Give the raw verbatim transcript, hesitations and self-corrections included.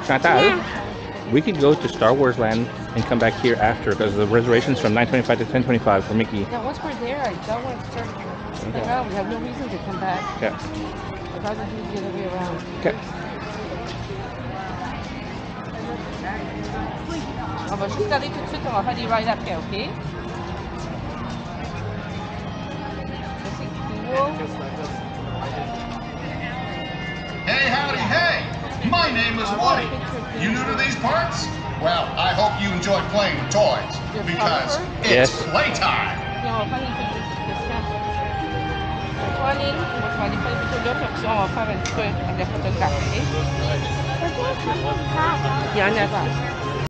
Chantal, we could go to Star Wars Land and come back here after because the reservation's from nine twenty-five to ten twenty-five for Mickey. Yeah, once we're there, I don't want to start. Okay. Like, oh, we have no reason to come back. Yeah. I'd rather do the other way around. Okay. On va juste aller tout de suite, on va faire des rides après, ok? Hey, howdy, hey! My name is Woody. You new to these parts? Well, I hope you enjoy playing with toys, because it's yes. playtime. On va faire une petite discussion. On va aller, on va aller faire une photo là, puis on va faire un petit peu avec la photographie. Il y en a pas.